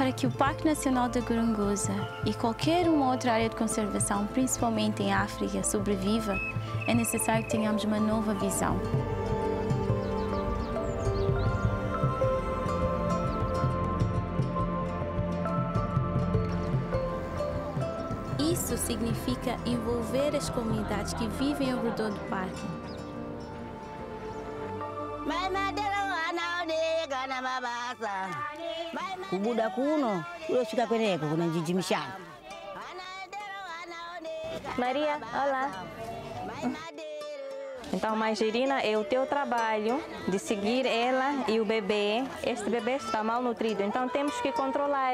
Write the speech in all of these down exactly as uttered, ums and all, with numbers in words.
Para que o Parque Nacional da Gorongosa e qualquer uma outra área de conservação, principalmente em África, sobreviva, é necessário que tenhamos uma nova visão. Isso significa envolver as comunidades que vivem ao redor do parque. Kubuda kuno, ulofika kweneko kuna jiji mshanga. Maria, olá. Então, Margerina, é o teu trabalho de seguir ela e o bebê. Este bebê está mal nutrido, então temos que controlar.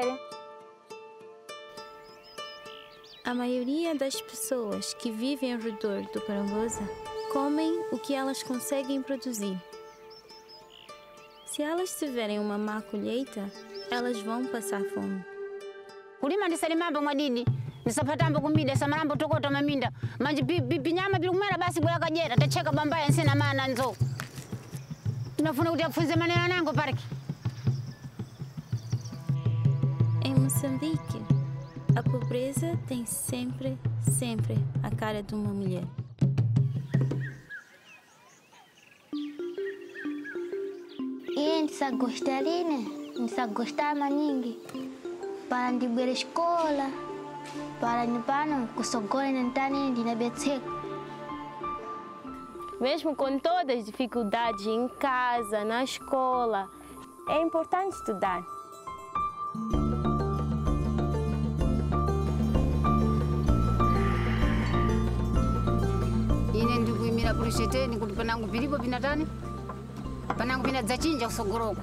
A maioria das pessoas que vivem ao redor do Gorongosa comem o que elas conseguem produzir. Se elas tiverem uma má colheita, elas vão passar fome. Kulima ndisalimamba mwadidi, nisapatamba kumida, samarambo tokota maminda. Manji binyama bilukumera basi bwela kajera, tacheka bambaya nsina maana nzo. Tunafuna kuti afunze maneno nango pariki. Em Moçambique, a pobreza tem sempre, sempre a cara de uma mulher. Iye ndisagostaline, ndisagostama nyingi. Para ndibwere escola, para nipano kusogole nentani ndinabetseka. Mesmo com todas as dificuldades em casa, na escola, é importante estudar. Ine ndikuimira kulisheteni kuti panangu pilipo pinatani, panangu pinadzachinja kusogoloko.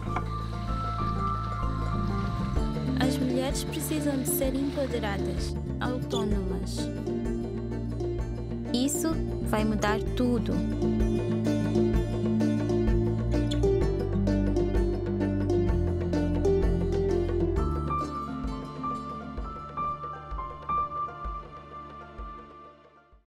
As mulheres precisam de ser empoderadas, autônomas. Isso vai mudar tudo.